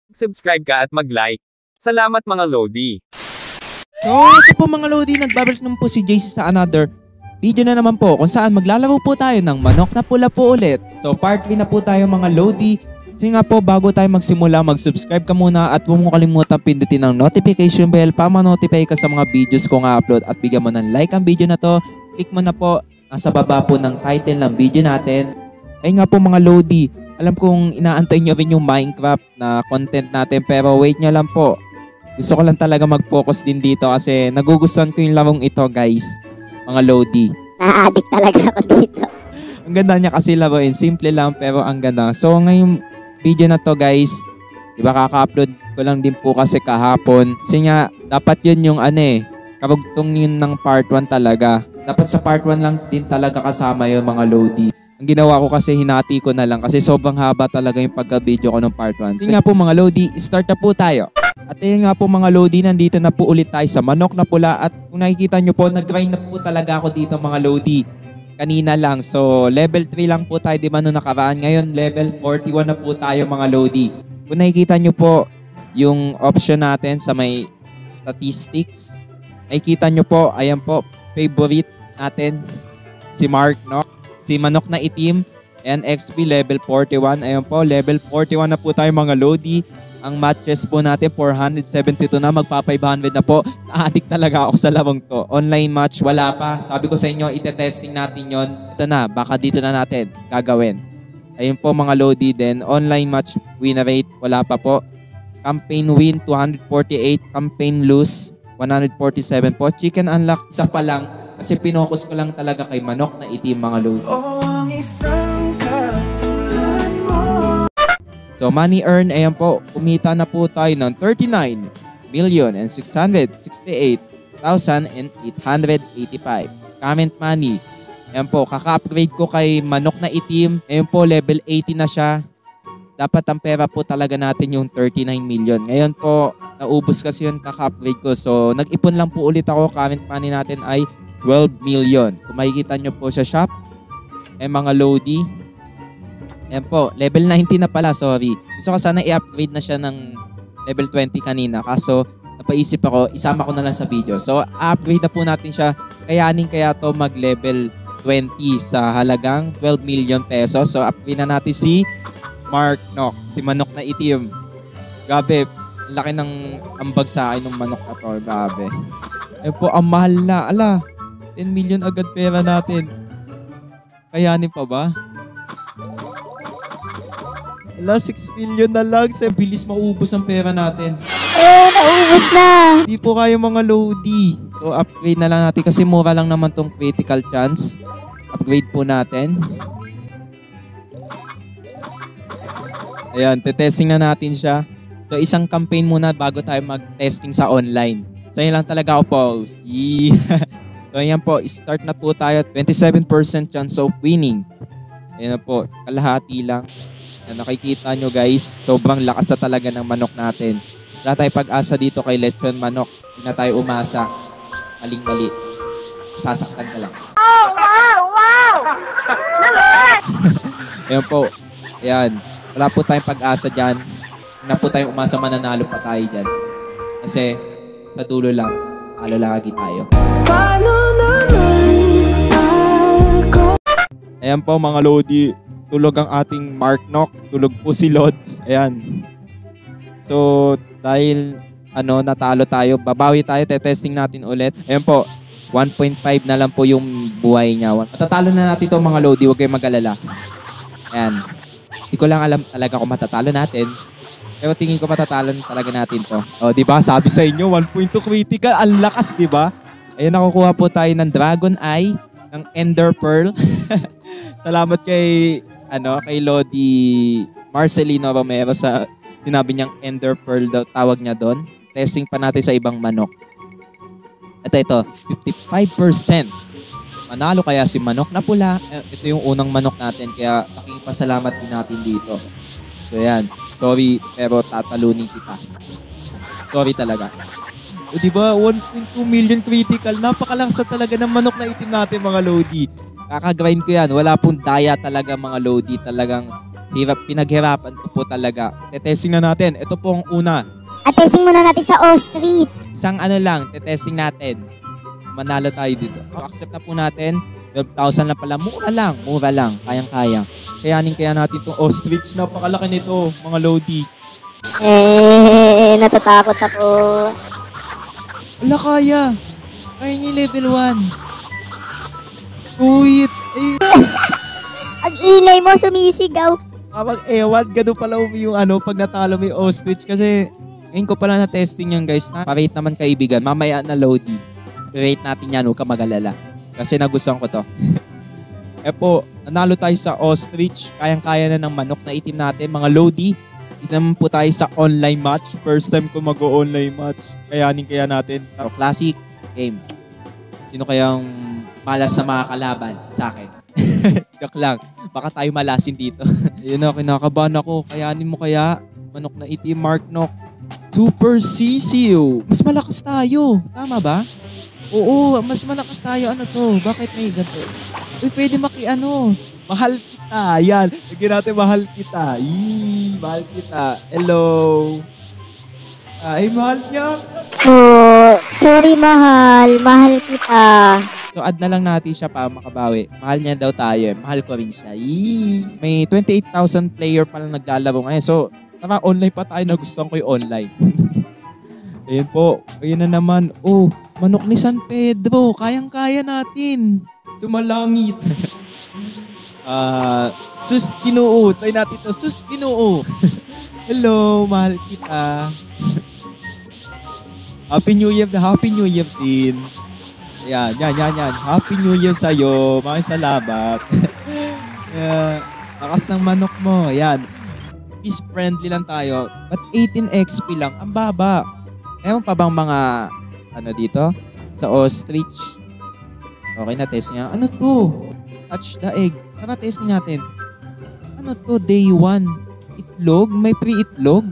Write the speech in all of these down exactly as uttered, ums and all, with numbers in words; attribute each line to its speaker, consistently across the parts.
Speaker 1: Subscribe ka at mag-like. Salamat mga Lodi.
Speaker 2: So, isa po mga Lodi, nagbabalik naman po si J C sa another video na naman po kung saan maglalaro po tayo ng manok na pula po ulit. So, part three na po tayo mga Lodi. So nga po, bago tayo magsimula, mag-subscribe ka muna at huwag mo kalimutan pindutin ang notification bell para ma-notify ka sa mga videos ko nga upload at bigyan mo ng like ang video na to. Click mo na po nasa baba po ng title ng video natin. Ay nga po mga Lodi, alam kong inaantay nyo rin yung Minecraft na content natin pero wait nyo lang po. Gusto ko lang talaga mag-focus din dito kasi nagugustuhan ko yung larong ito guys, mga Lodi.
Speaker 3: Na-addict talaga ako dito.
Speaker 2: Ang ganda niya kasi laruin, simple lang pero ang ganda. So ngayong video na to guys, diba kaka-upload ko lang din po kasi kahapon. Kasi nga, dapat yun yung ano eh, karugtong yun ng part one talaga. Dapat sa part one lang din talaga kasama yun mga Lodi. Ang ginawa ko kasi hinati ko na lang kasi sobrang haba talaga yung pagka-video ko ng part one. So nga po mga Lodi, start na po tayo. At ayun nga po mga Lodi, nandito na po ulit tayo sa manok na pula. At kung nakikita nyo po, nag-grind na po talaga ako dito mga Lodi. Kanina lang. So, level three lang po tayo, di ba, nung nakaraan. Ngayon, level forty-one na po tayo, mga Lodi. Kung nakikita nyo po yung option natin sa may statistics, nakikita nyo po, ayan po, favorite natin, si Mark, no? Si Manok na Itim, and X P level forty-one. Ayan po, level forty-one na po tayo, mga Lodi. Ang matches po natin, four hundred seventy-two na, magpa-five hundred na po. Na-addict talaga ako sa larong to. Online match, wala pa. Sabi ko sa inyo, ite-testing natin yon. Ito na, baka dito na natin gagawin. Ayun po mga Lodi din. Online match win rate, wala pa po. Campaign win, two hundred forty-eight. Campaign lose, one hundred forty-seven po. Chicken unlock, isa pa lang. Kasi pinokus ko lang talaga kay Manok na Itim, mga Lodi. Oh, ang isang katulad mo. So money earn, ayan po, kumita na po tayo ng thirty-nine million six hundred sixty-eight thousand eight hundred eighty-five. Current money, ayan po, kaka-upgrade ko kay Manok na Itim. Ayan po, level eighty na siya. Dapat ang pera po talaga natin yung thirty-nine million. Ngayon po, naubos kasi yun kaka-upgrade ko. So nag-ipon lang po ulit ako. Current money natin ay twelve million. Kung makikita nyo po sa shop, ay mga Lodi. Ayan po, level nineteen na pala, sorry. Gusto ko sana i-upgrade na siya ng level twenty kanina. Kaso, napaisip ako, isama ko na lang sa video. So, upgrade na po natin siya. Kayanin kaya to mag-level twenty sa halagang twelve million pesos. So, upgrade na natin si Mark Nock, si Manok na Itim. Grabe, laki ng ambag sa akin ng manok na to. Grabe. Ayan po, ang mahal na. Ala, ten million agad pera natin. Kayanin pa ba? Ala, six million na lang. Sa bilis maubos ang pera natin.
Speaker 3: Eh, naubos na.
Speaker 2: Hindi po kayo mga Lodi. So, upgrade na lang natin kasi mura lang naman tong critical chance. Upgrade po natin. Ayan, testing na natin siya. So, isang campaign muna bago tayo mag-testing sa online. So, yun lang talaga ako pause. Yeah. So, ayan po. Start na po tayo. twenty-seven percent chance of winning. Ayan na po. Kalahati lang. Nakikita nyo guys, sobrang lakas na talaga ng manok natin. Wala tayo pag-asa dito kay Lechon Manok. Hindi na tayo umasa. Maling-mali. Sasaktan ka lang.
Speaker 3: Oh, wow, wow!
Speaker 2: Ayan po. Ayan. Wala po tayong pag-asa dyan. Hindi na po tayong umasa, mananalo pa tayo dyan. Kasi sa dulo lang, talo lagi tayo. Paano naman ako? Ayan po mga Lodi. Tulog ang ating Mark Nock. Tulog po si Lods. Ayan. So, dahil ano, natalo tayo, babawi tayo, te-testing natin ulit. Ayan po, one point five na lang po yung buhay niya. Matatalo na natin ito mga Lodi, huwag kayong mag-alala. Ayan. Hindi ko lang alam talaga kung matatalo natin. Pero tingin ko matatalo talaga natin to. O, di ba? Sabi sa inyo, one point two critical. Ang lakas, di ba? Ayan, nakukuha po tayo ng Dragon Eye, ng Ender Pearl. Salamat kay ano kay Lodi Marcelino Romero sa sinabi niyang Ender Pearl daw tawag niya doon. Testing pa natin sa ibang manok. Ito ito, fifty-five percent. Manalo kaya si Manok na Pula. Ito yung unang manok natin kaya laking pasalamat din natin dito. So yan. Sorry pero tatalunin kita. Sorry talaga. O diba, one point two million critical. Napakalaksa talaga ng Manok na Itim natin mga Lodi. Kakagrind ko yan. Wala pong daya talaga mga Lodi. Talagang Hirap, pinaghirapan ko po talaga. Tetesting na natin. Ito po ang una.
Speaker 3: At testing muna natin sa ostrich.
Speaker 2: Isang ano lang, tetesting natin. Manalo tayo dito. Accept na po natin. twelve thousand lang pala. Mura lang. Mura lang. Kayang-kaya. Kayanin kaya natin itong ostrich. Napakalaki nito, mga Lodi.
Speaker 3: Eh, natatakot ako.
Speaker 2: Wala kaya. Kaya niya yung level one. Uy, eh,
Speaker 3: Ang ingay mo, sumisigaw.
Speaker 2: kapag ewan, ganun pala yung ano, pag natalo mo yung ostrich. Kasi, ngayon ko pala na-testing yan guys. Pa-rate naman kaibigan. Mamaya na Lodi. I-rate natin yan, huwag ka mag-alala. Kasi nagustuhan ko to. Eh po, nanalo tayo sa ostrich. Kayang-kaya na ng manok na itim natin, mga Lodi. Dito naman po tayo sa online match. First time ko mag-online match. Kayanin kaya natin. So, classic game. Sino kayang malas na mga kalaban sa akin? Joke lang. Baka tayo malasin dito. Ayun na, kinakabahan ako. Kayanin mo kaya? Manok na itim, Mark Nock. Super Sisiu. Mas malakas tayo. Tama ba? Oo, mas malakas tayo. Ano to? Bakit may ganito? Uy, pwede maki ano? Mahal kita. Yan. Lagyan natin mahal kita. Yee, mahal kita. Hello. Ay, mahal niya.
Speaker 3: Oh, sorry mahal. Mahal kita.
Speaker 2: So, add na lang natin siya para makabawi. Mahal niya daw tayo. Mahal ko rin siya. Yee. May twenty-eight thousand player pa lang naglalaro ngayon. So, tama, online pa tayo. Nagustuhan ko yung online. Ayun po. Ayun na naman. Oh, manok ni San Pedro. Kayang-kaya natin. Sumalangit. Ah, uh, sus kinoo. Try natin to. Sus kinoo. Hello, mahal kita. Happy New Year na Happy New Year din. Yan, yan, yan, yan. Happy New Year sa'yo. Maraming salamat. Yeah, lakas ng manok mo. Yan. Peace friendly lang tayo. But eighteen X P lang. Ang baba. Ewan pa bang mga ano dito? Sa ostrich. Okay na, test niya. Ano to? Touch the egg. Tara, testing natin. Ano to? Day one. Itlog? May pre-itlog?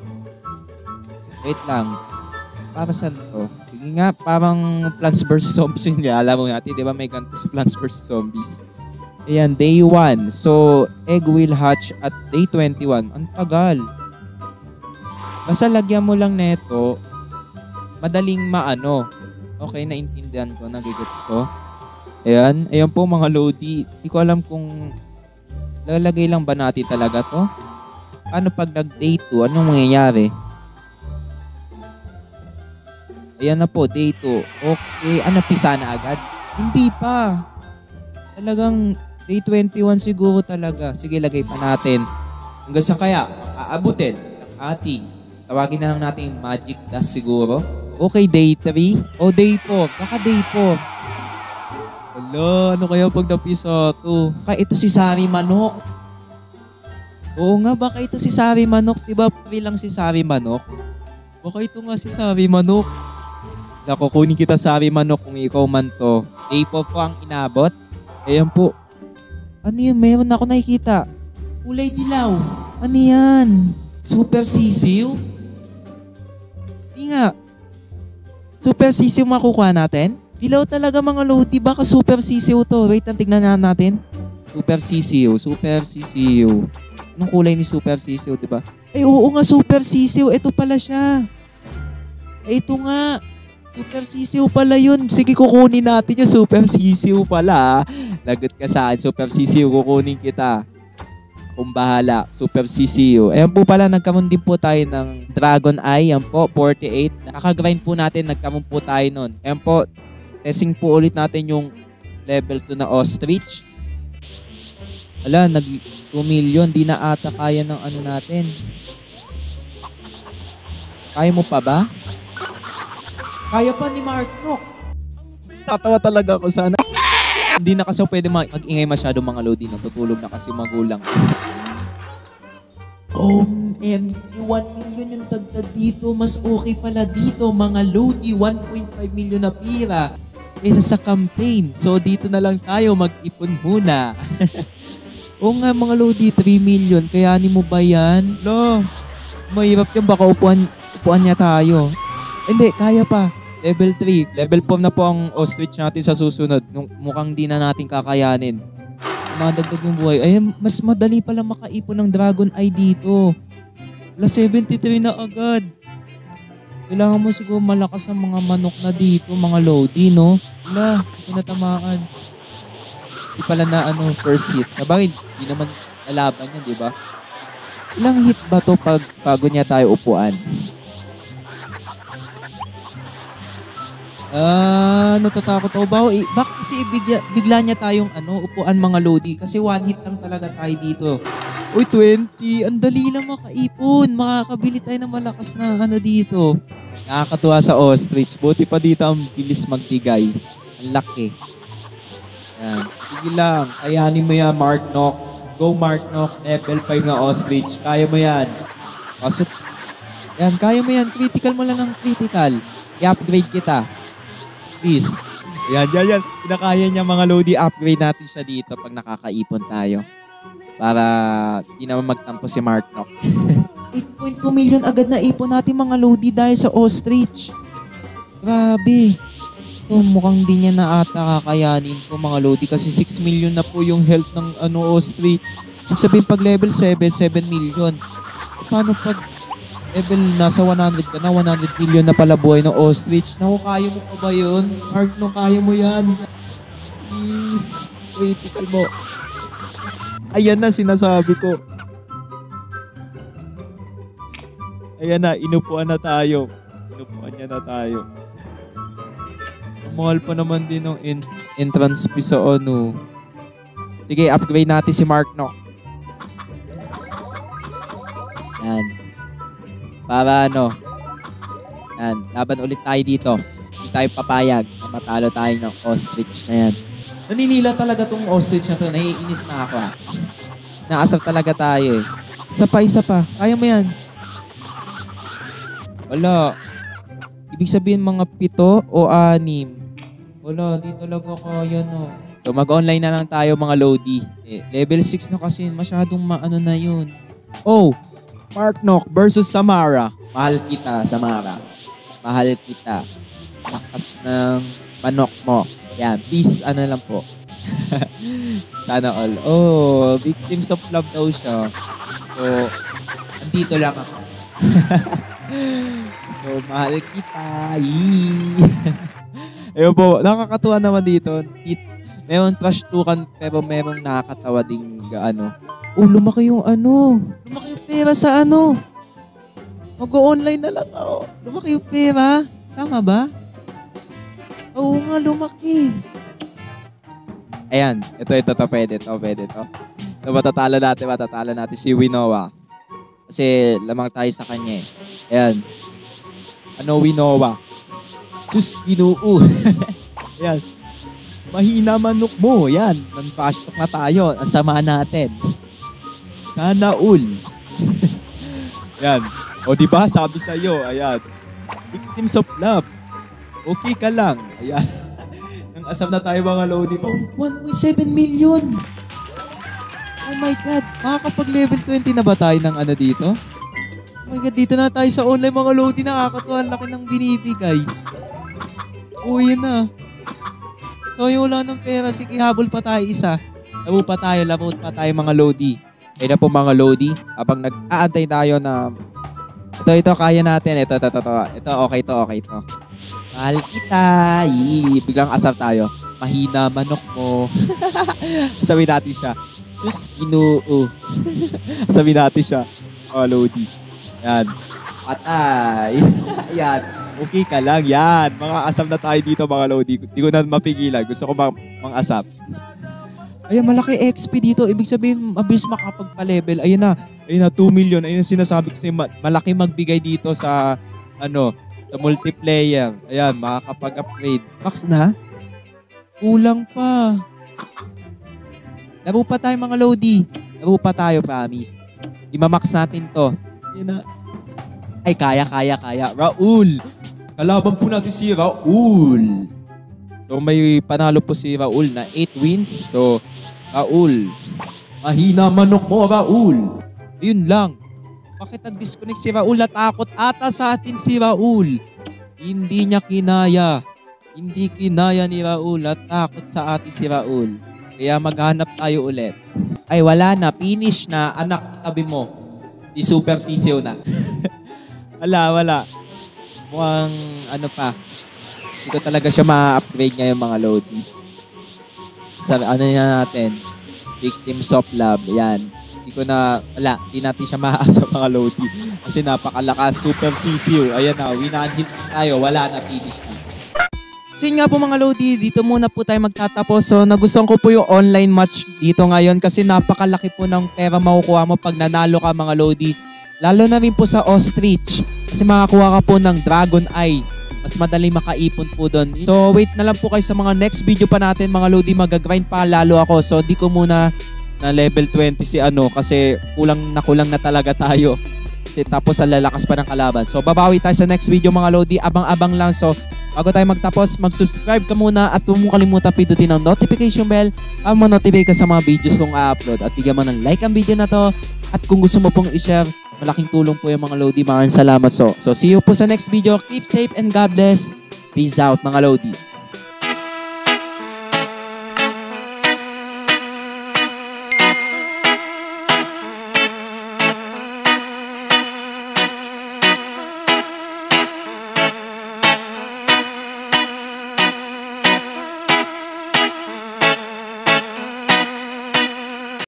Speaker 2: Wait lang. Para saan to? Sige nga, parang Plants versus. Zombies yun nga. Alam mo natin, di ba may ganito sa Plants versus. Zombies? Ayan, day one. So, egg will hatch at day twenty-one. Ang tagal. Basta lagyan mo lang neto, madaling maano. Okay, naintindihan ko, nagigets ko. Ayan, ayan po mga Lodi. Hindi ko alam kung lalagay lang ba natin talaga to. Paano pag nag-day two? Anong mangyayari? Ayan na po, day two. Okay, ano, pisa na agad? Hindi pa. Talagang day twenty-one siguro talaga. Sige, lagay pa natin. Hanggang sa kaya, aabutin ng ating. Tawagin na lang natin yung magic dust siguro. Okay, day three. O day four. Baka day four. Hala, ano kaya pag napisa to? Baka ito si Sari Manok. Oo nga, baka ito si Sari Manok. Diba free lang si Sari Manok? Baka ito nga si Sari Manok. Nakukunin kita Sari Manok kung ikaw man to. Day four po ang inabot. Ayan po. Ano yun? Mayroon ako nakikita. Kulay dilaw. Ano yan? Super sisiw? Hindi nga. Super sisiw makukuha natin? Dilaw talaga mga Lodi. Baka super sisiw to. Wait lang, tignan na natin. Super sisiw. Super sisiw. Anong kulay ni super sisiw, diba? Ay, oo nga, super sisiw. Ito pala siya. Ay, ito nga. Super sisiw pala yun. Sige, kukunin natin yung super sisiw pala. Lagot ka saan. Super sisiw, kukunin kita. Kung bahala. Super sisiw. Ayan po pala, nagkamon din po tayo ng Dragon Eye. Ayan po, forty-eight. Nakaka-grind po natin, nagkamon po tayo nun. Ayan po, testing po ulit natin yung level two na ostrich. Ala, nag two million. Di na ata kaya ng ano natin. Kaya mo pa ba? Kaya pa ni Mark Nock. Tatawa talaga ako sana. Hindi na kasi pwede mag-ingay masyado mga Lodi. Natutulog na kasi magulang. O M G, one million yung dagdag dito. Mas okay pala dito mga Lodi. one point five million na pira. Kesa sa campaign. So dito na lang tayo mag-ipon muna. O nga mga Lodi, three million. Kayanin mo ba yan? Lo, mahirap yan. Baka upuan, upuan niya tayo. Hindi, kaya pa. Level three. Level four na po ang ostrich natin sa susunod. Mukhang di na natin kakayanin. madagdag yung buhay. Ay, mas madali pala makaipon ng Dragon Eye dito. Wala, seventy-three na agad. Kailangan mo siguro malakas ang mga manok na dito, mga Lodi, no? Wala, hindi natamaan. Hindi pala na ano, first hit. Sabagay, hindi naman lalaban yan, di ba? Ilang hit ba to pag bago niya tayo upuan? Ah, natatakot ako. Ba, eh, bakit kasi bigla, bigla niya tayong ano, upuan mga Lodi? Kasi one hit lang talaga tayo dito. Uy, twenty. Ang dali lang makaipon. Makakabili tayo ng malakas na ano dito. Nakakatuwa sa ostrich. Buti pa dito ang bilis magbigay. Ang laki. Yan. Sige lang. Kayanin mo yan, Mark Nock. Go, Mark Nock. Level five na ostrich. Kaya mo yan. Kaso, yan, kaya mo yan. Critical mo lang ng critical. I-upgrade kita. Please. Yan, yan, yan. Pinakaya niya mga Lodi. Upgrade natin siya dito pag nakakaipon tayo. Para hindi naman magtampo si Mark Nock. eight point two million agad na ipon natin mga Lodi dahil sa ostrich. Grabe. So, mukhang di niya na ata kakayanin ko mga Lodi kasi six million na po yung health ng ano ostrich. Kung sabihin pag level seven, seven million. Paano pag level nasa one hundred ka na, one hundred million na pala buhay ng ostrich? Naku, kaya mo pa ba yun? Mark Nock, kaya mo yan. Please, critical mo. Ayan na, sinasabi ko. Ayan na, inupuan na tayo. Inupuan niya na tayo. Mahal pa naman din ng in entrance fee sa ano. Sige, upgrade natin si Mark Nock. Yan. Para ano. Yan, laban ulit tayo dito. Hindi tayo papayag na matalo tayo ng ostrich na yan. Naninila talaga tong ostrich na to. Naiinis na ako. Ah. Naasap talaga tayo eh. Isa pa, isa pa. Kaya mo yan. Wala. Ibig sabihin mga pito o anim. Wala, di talaga kaya no. So mag-online na lang tayo mga Lodi. Eh, level six na kasi. Masyadong maano na yun. Oh, Mark Nock versus Samara. Mahal kita, Samara. Mahal kita. Lakas ng manok mo. Yan, peace, ano lang po. Sana all. Oh, victims of love daw siya. So, andito lang ako. So, mahal kita. Ayun po, nakakatuwa naman dito. Meron trash tukan, pero merong nakakatawa ding gaano. Oh, lumaki yung ano. Lumaki yung pera sa ano. Mag-o-online na lang ako. Lumaki yung pera. Tama ba? Oo nga, lumaki. Ayan, ito, ito, ito, pwede, ito, pwede, ito. Ito, matatalo natin, matatalo natin si Winoa. Kasi lamang tayo sa kanya eh. Ayan. Ano, Winoa? Sus, ginoo. Ayan. Mahina manok mo. Ayan, nan-flash talk na tayo. Ang sama natin. Kanaul. Ayan. O, diba, sabi sa'yo, ayan. Victims of love. Okay ka lang. Ayan. Nang asam na tayo mga Lodi. Oh, one point seven million. Oh my God. Makakapag-level twenty na ba tayo ng ano dito? Oh my God, dito na tayo sa online mga Lodi. Nakakatuwa. Laki ng binibigay. Oh, yun na. So, yung wala ng pera. Sige, habol pa tayo isa. Labo pa tayo. Labo pa tayo mga Lodi. Kaya na po mga Lodi. Habang nag-aantay tayo na ito, ito, kaya natin. Ito, ito, ito, ito. Ito, okay to, okay to. Mahal kita. Yee. Biglang asap tayo. Mahina manok mo. Sabi natin siya. Sus, ginoo. Sabi natin siya. Oh, Lodi. Yan. Patay. Yan. Okay ka lang. Yan. Mga asap na tayo dito, mga Lodi. Hindi ko na mapigilan. Gusto ko mang, mang asap. Ayan, malaki X P dito. Ibig sabihin, mabilis makapagpa-level. Ayun na. Ayun na, two million. Ayun ang sinasabi ko sa'yo. Malaki magbigay dito sa, ano, sa multiplayer. Ayan, makakapag-upgrade. Max na? Kulang pa. Laro pa tayo mga Lodi. Laro pa tayo, promise. Imamax natin to. Ayan na. Ay, kaya, kaya, kaya. Raul. Kalaban po natin si Raul. So, may panalo po si Raul na eight wins. So, Raul. Mahina manok mo, Raul. Yun lang. Bakit nag-disconnect si Raul? Natakot ata sa atin si Raul. Hindi niya kinaya. Hindi kinaya ni Raul. Natakot sa atin si Raul. Kaya maghanap tayo ulit. Ay, wala na. Finish na. Anak, tabi mo. Di super sisiw na. wala, wala. Mukhang ano pa. Hindi ko talaga siya ma-upgrade ngayon mga Lodi. Sabi, ano na natin? Victims of Love. Yan. Hindi ko na, wala. Hindi natin siya maaasa mga Lodi. Kasi napakalakas. Super sisiw. Ayan na. Winanhit tayo. Wala na. Finish na. So yun nga po mga Lodi, dito muna po tayo magtatapos. So nagustuhan ko po yung online match dito ngayon kasi napakalaki po ng pera makukuha mo pag nanalo ka mga Lodi. Lalo na rin po sa ostrich kasi makakuha ka po ng dragon eye. Mas madali makaipon po doon. So wait na lang po kayo sa mga next video pa natin mga Lodi. Mag-grind pa lalo ako. So di ko muna na level twenty si ano kasi kulang na kulang na talaga tayo. Kasi tapos ang lalakas pa ng kalaban. So babawi tayo sa next video mga Lodi. Abang-abang lang. So bago tayo magtapos, mag-subscribe ka muna at huwag mo kalimutan pindutin ang notification bell para ma-notify ka sa mga videos kong i-upload. At bigyan mo ng like ang video na to. At kung gusto mo pong i-share, malaking tulong po yung mga Lodi. Maraming salamat. So, so see you po sa next video. Keep safe and God bless. Peace out mga Lodi.